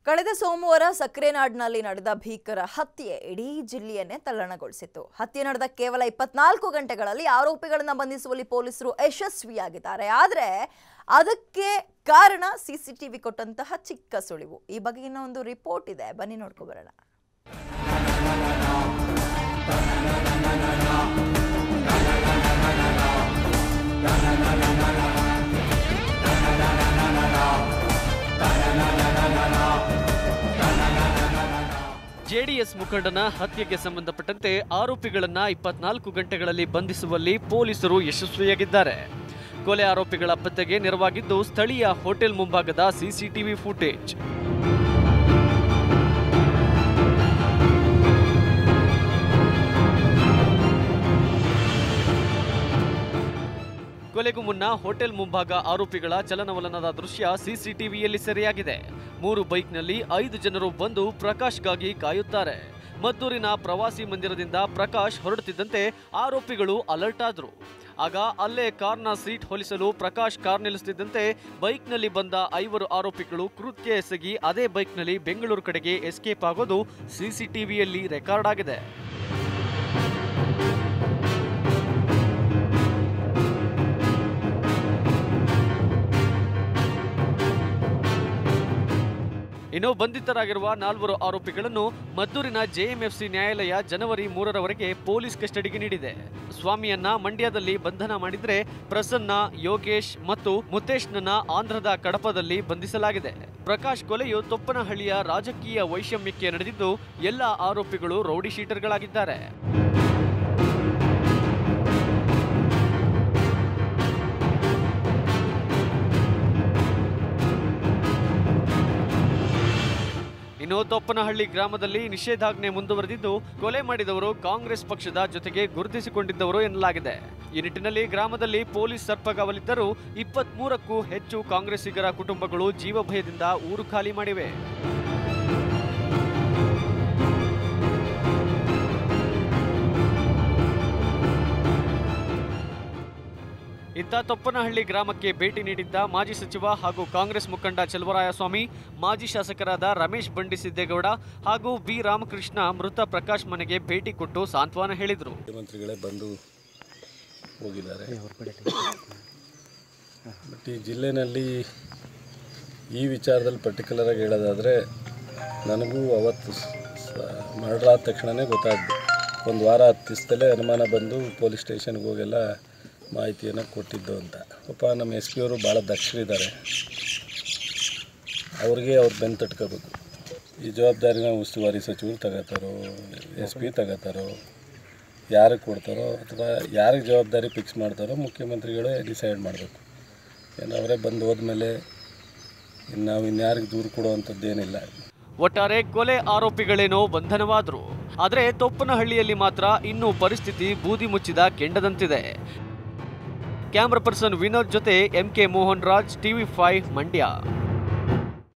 ಕಳೆದ ಸೋಮವಾರ ಸಕ್ರೆನಾಡಿನಲ್ಲಿ ನಡೆದ ಭೀಕರ ಹತ್ಯೆ ಇಡೀ ಜಿಲ್ಲೆಯನ್ನೇ ತಲ್ಲಣಗೊಳಿಸಿತು. ಹತ್ಯೆ ನಡೆದ ಕೇವಲ 24 ಗಂಟೆಗಳಲ್ಲಿ ಆರೋಪಿಗಳನ್ನು ಬಂಧಿಸುವಲ್ಲಿ ಪೊಲೀಸರು ಯಶಸ್ವಿಯಾಗಿದ್ದಾರೆ. ಆದರೆ ಅದಕ್ಕೆ ಕಾರಣ ಸಿಸಿಟಿವಿ ಕೊಟ್ಟಂತಹ ಚಿಕ್ಕ ಸುಳಿವು. ಈ ಬಗೆಗಿನ ಒಂದು ರಿಪೋರ್ಟ್ ಇದೆ, ಬನ್ನಿ ನೋಡ್ಕೊಂಡು ಬರೋಣ. ಜೆಡಿಎಸ್ ಮುಖಂಡನ ಹತ್ಯೆಗೆ ಸಂಬಂಧಪಟ್ಟಂತೆ ಆರೋಪಿಗಳನ್ನ 24 ಗಂಟೆಗಳಲ್ಲಿ ಬಂಧಿಸುವಲ್ಲಿ ಪೊಲೀಸರು ಯಶಸ್ವಿಯಾಗಿದ್ದಾರೆ. ಕೊಲೆ ಆರೋಪಿಗಳ ಪತ್ತೆಗೆ ನೆರವಾಗಿದ್ದು ಸ್ಥಳೀಯ ಹೋಟೆಲ್ ಮುಂಭಾಗದ ಸಿಸಿಟಿವಿ ಫುಟೇಜ್. ಕೊಲೆಗೂ ಮುನ್ನ ಹೋಟೆಲ್ ಮುಂಭಾಗ ಆರೋಪಿಗಳ ಚಲನವಲನದ ದೃಶ್ಯ ಸಿಸಿಟಿವಿಯಲ್ಲಿ ಸೆರೆಯಾಗಿದೆ. 3 ಬೈಕ್ನಲ್ಲಿ 5 ಜನರು ಬಂದು ಪ್ರಕಾಶ್ಗಾಗಿ ಕಾಯುತ್ತಾರೆ. ಮದ್ದೂರಿನ ಪ್ರವಾಸಿ ಮಂದಿರದಿಂದ ಪ್ರಕಾಶ್ ಹೊರಡುತ್ತಿದ್ದಂತೆ ಆರೋಪಿಗಳು ಅಲರ್ಟ್ ಆದರು. ಆಗ ಅಲ್ಲೇ ಕಾರ್ನ ಸೀಟ್ ಹೊಲಿಸಲು ಪ್ರಕಾಶ್ ಕಾರ್ ನಿಲ್ಲಿಸುತ್ತಿದ್ದಂತೆ ಬೈಕ್ನಲ್ಲಿ ಬಂದ 5 ಆರೋಪಿಗಳು ಕೃತ್ಯ ಎಸಗಿ ಅದೇ ಬೈಕ್ನಲ್ಲಿ ಬೆಂಗಳೂರು ಕಡೆಗೆ ಎಸ್ಕೇಪ್ ಆಗೋದು ಸಿಸಿಟಿವಿಯಲ್ಲಿ ರೆಕಾರ್ಡ್ ಆಗಿದೆ. ಇನ್ನು ಬಂಧಿತರಾಗಿರುವ 4 ಆರೋಪಿಗಳನ್ನು ಮದ್ದೂರಿನ ಜೆಎಂಎಫ್ಸಿ ನ್ಯಾಯಾಲಯ ಜನವರಿ 3ರವರೆಗೆ ಪೊಲೀಸ್ ಕಸ್ಟಡಿಗೆ ನೀಡಿದೆ. ಸ್ವಾಮಿಯನ್ನ ಮಂಡ್ಯದಲ್ಲಿ ಬಂಧನ ಮಾಡಿದ್ರೆ ಪ್ರಸನ್ನ, ಯೋಗೇಶ್ ಮತ್ತು ಮುತೇಶ್ನನ್ನ ಆಂಧ್ರದ ಕಡಪದಲ್ಲಿ ಬಂಧಿಸಲಾಗಿದೆ. ಪ್ರಕಾಶ್ ಕೊಲೆಯು ತೊಪ್ಪನಹಳ್ಳಿಯ ರಾಜಕೀಯ ವೈಷಮ್ಯಕ್ಕೆ ನಡೆದಿದ್ದು ಎಲ್ಲ ಆರೋಪಿಗಳು ರೌಡಿ ಶೀಟರ್ಗಳಾಗಿದ್ದಾರೆ. ಇನ್ನು ತೊಪ್ಪನಹಳ್ಳಿ ಗ್ರಾಮದಲ್ಲಿ ನಿಷೇಧಾಜ್ಞೆ ಮುಂದುವರೆದಿದ್ದು ಕೊಲೆ ಮಾಡಿದವರು ಕಾಂಗ್ರೆಸ್ ಪಕ್ಷದ ಜೊತೆಗೆ ಗುರುತಿಸಿಕೊಂಡಿದ್ದವರು ಎನ್ನಲಾಗಿದೆ. ಈ ನಿಟ್ಟಿನಲ್ಲಿ ಗ್ರಾಮದಲ್ಲಿ ಪೊಲೀಸ್ ಸರ್ಪಗಾವಲಿದ್ದರೂ 23ಕ್ಕೂ ಹೆಚ್ಚು ಕಾಂಗ್ರೆಸ್ಸಿಗರ ಕುಟುಂಬಗಳು ಜೀವಭಯದಿಂದ ಊರು ಖಾಲಿ ಮಾಡಿವೆ. ಇತ್ತ ತೊಪ್ಪನಹಳ್ಳಿ ಗ್ರಾಮಕ್ಕೆ ಭೇಟಿ ನೀಡಿದ್ದ ಮಾಜಿ ಸಚಿವ ಹಾಗೂ ಕಾಂಗ್ರೆಸ್ ಮುಖಂಡ ಚಲುವರಾಯಸ್ವಾಮಿ, ಮಾಜಿ ಶಾಸಕರಾದ ರಮೇಶ್ ಬಂಡಿಸಿದ್ದೇಗೌಡ ಹಾಗೂ ಬಿ ರಾಮಕೃಷ್ಣ ಮೃತ ಪ್ರಕಾಶ್ ಮನೆಗೆ ಭೇಟಿ ಕೊಟ್ಟು ಸಾಂತ್ವನ ಹೇಳಿದರು. ಮುಖ್ಯಮಂತ್ರಿಗಳೇ ಬಂದು ಹೋಗಿದ್ದಾರೆ. ಬಟ್ ಈ ಜಿಲ್ಲೆಯಲ್ಲಿ ಈ ವಿಚಾರದಲ್ಲಿ ಪರ್ಟಿಕ್ಯುಲರ್ ಆಗಿ ಹೇಳೋದಾದರೆ ನನಗೂ ಅವತ್ತು ಮರ್ಡರ್ ಆದ ತಕ್ಷಣವೇ ಗೊತ್ತಾದ್ದು. ಒಂದು ವಾರ 10 ದಿವಸದಲ್ಲೇ ಅನುಮಾನ ಬಂದು ಪೊಲೀಸ್ ಸ್ಟೇಷನ್ಗೆ ಹೋಗೆಲ್ಲ ಮಾಹಿತಿಯನ್ನು ಕೊಟ್ಟಿದ್ದು ಅಂತ. ಪಾಪ ನಮ್ಮ ಎಸ್ ಪಿ ಅವರು ಭಾಳ ದಕ್ಷರಿದ್ದಾರೆ. ಅವ್ರಿಗೆ ಅವ್ರು ಬೆನ್ನು ತಟ್ಕೋಬೇಕು. ಈ ಜವಾಬ್ದಾರಿನ ಉಸ್ತುವಾರಿ ಸಚಿವರು ತಗೋತಾರೋ, ಎಸ್ ಪಿ ತಗೋತಾರೋ, ಯಾರಿಗೆ ಕೊಡ್ತಾರೋ ಅಥವಾ ಯಾರಿಗೆ ಜವಾಬ್ದಾರಿ ಫಿಕ್ಸ್ ಮಾಡ್ತಾರೋ ಮುಖ್ಯಮಂತ್ರಿಗಳೇ ಡಿಸೈಡ್ ಮಾಡಬೇಕು. ಏನು ಅವರೇ ಬಂದು ಹೋದ್ಮೇಲೆ ನಾವು ಇನ್ಯಾರಿಗೆ ದೂರು ಕೊಡುವಂಥದ್ದೇನಿಲ್ಲ. ಒಟ್ಟಾರೆ ಕೊಲೆ ಆರೋಪಿಗಳೇನೋ ಬಂಧನವಾದರು. ಆದರೆ ತೊಪ್ಪನಹಳ್ಳಿಯಲ್ಲಿ ಮಾತ್ರ ಇನ್ನೂ ಪರಿಸ್ಥಿತಿ ಬೂದಿ ಮುಚ್ಚಿದ ಕೆಂಡದಂತಿದೆ. ಕ್ಯಾಮ್ರಾ ಪರ್ಸನ್ ವಿನೋದ್ ಜೊತೆ MK ಮೋಹನ್ ರಾಜ್, TV5 ಮಂಡ್ಯ.